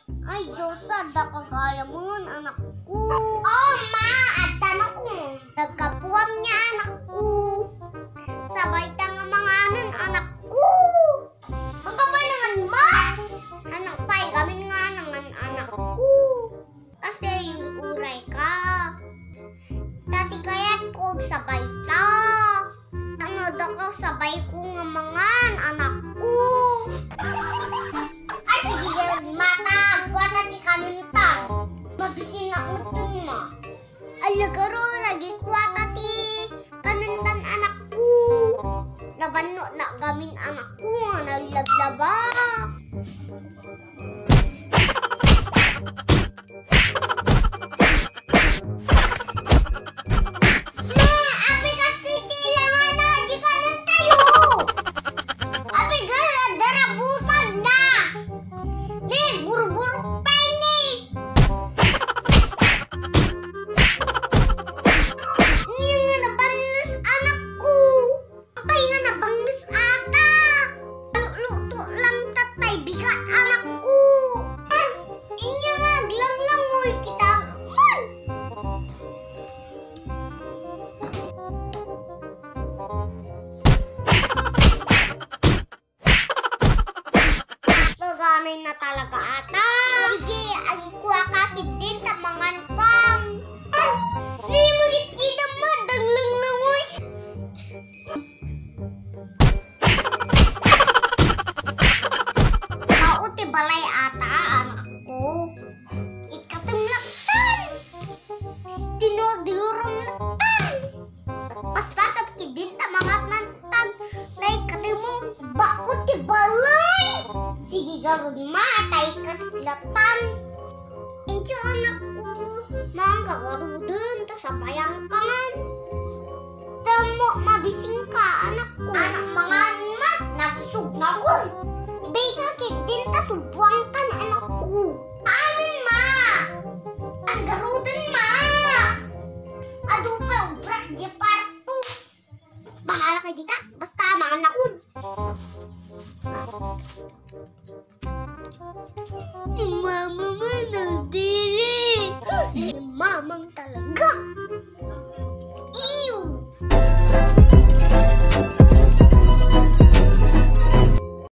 Ay, Diyosa, da kagaya mo, anak ko. Oh, ma, adtan ako. Nagkapuwam niya, anak ko. Sabay ta nga mga anan, anak ko. Ang kapalangan, ma. Anak pa'y kami nga nangan, anak ko. Kasi yung uray ka. Dati kaya't ko sabay ta. Ano daw ka sabay ko nga mga anak ko. Ay, sige, mata. Buwata di kanunta. Mabisin na utun mo. Alagaro, lagi kuwata ti kanuntan anak ko. Nabano na gamin anak ko. Nalaglaba. Na talaga ata. Sige, agi ko akakit din tamangan pang. Hindi mo kita mo, daglang lang uy. Mauti balay ata, anak ko. Ikatang laktan. Dinodiurong laktan. Paspasap ki din tamangat nantag. Na ikatang mo, bakot ti balay. Sige garod ma, tay katlatan. Thank you anak ko. Mga kagarudan, tasapayang ka man. Damo, mabising ka anak ko. Anak mga ma, nagsug na ko. Ibay ka din, tasubuang ka na anak ko. Amin ma? Ang garudan ma. Ado pa, ubrak di parto. Bahala ka dita, basta mga nakod. Ni mama mo nagdiri. Ni mamang talaga.